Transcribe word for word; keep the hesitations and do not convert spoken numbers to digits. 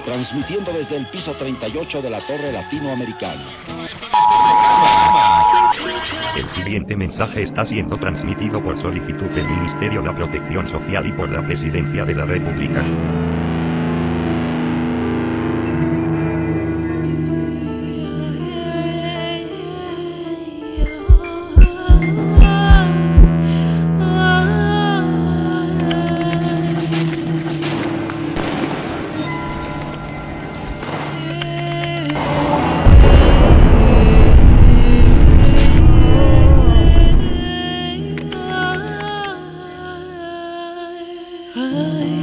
transmitiendo desde el piso treinta y ocho de la Torre Latinoamericana. El siguiente mensaje está siendo transmitido por solicitud del Ministerio de Protección Social y por la Presidencia de la República. I